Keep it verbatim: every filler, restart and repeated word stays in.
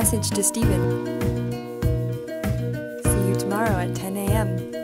message to Steven. See you tomorrow at ten a m